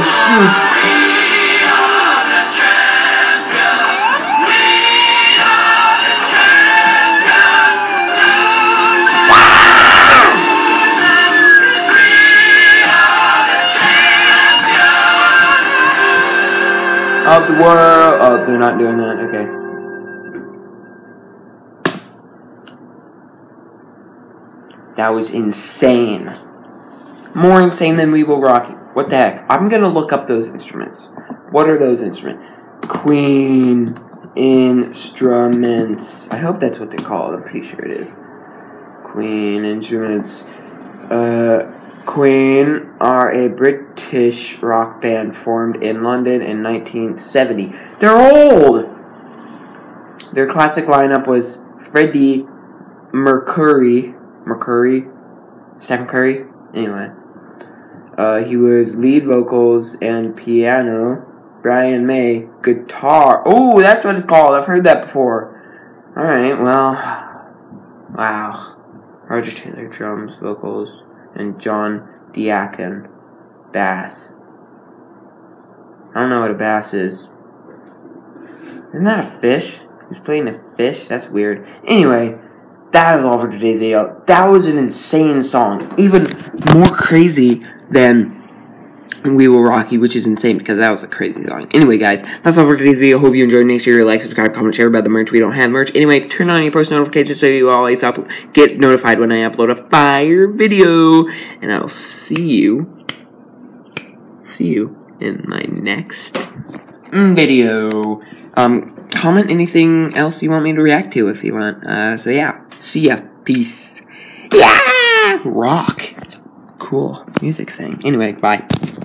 Oh, shoot. Of the world. Oh, they're not doing that. Okay. That was insane. More insane than We Will Rock You. What the heck? I'm gonna look up those instruments. What are those instruments? Queen instruments. I hope that's what they call it. I'm pretty sure it is. Queen instruments. Queen are a British rock band formed in London in 1970. They're old! Their classic lineup was Freddie Mercury. Stephen Curry? Anyway. He was lead vocals and piano. Brian May, guitar. Oh, that's what it's called. I've heard that before. Alright, well. Wow. Roger Taylor, drums, vocals. And John Diakon, bass. I don't know what a bass is. Isn't that a fish? He's playing a fish? That's weird. Anyway, that is all for today's video. That was an insane song. Even more crazy than We Will Rock You, which is insane because that was a crazy song. Anyway, guys, that's all for today's video. Hope you enjoyed. Make sure you like, subscribe, comment, share about the merch. We don't have merch. Anyway, turn on your post notifications so you always get notified when I upload a fire video. And I'll see you in my next video. Comment anything else you want me to react to if you want. So yeah, see ya. Peace. Yeah! Rock. It's a cool music thing. Anyway, bye.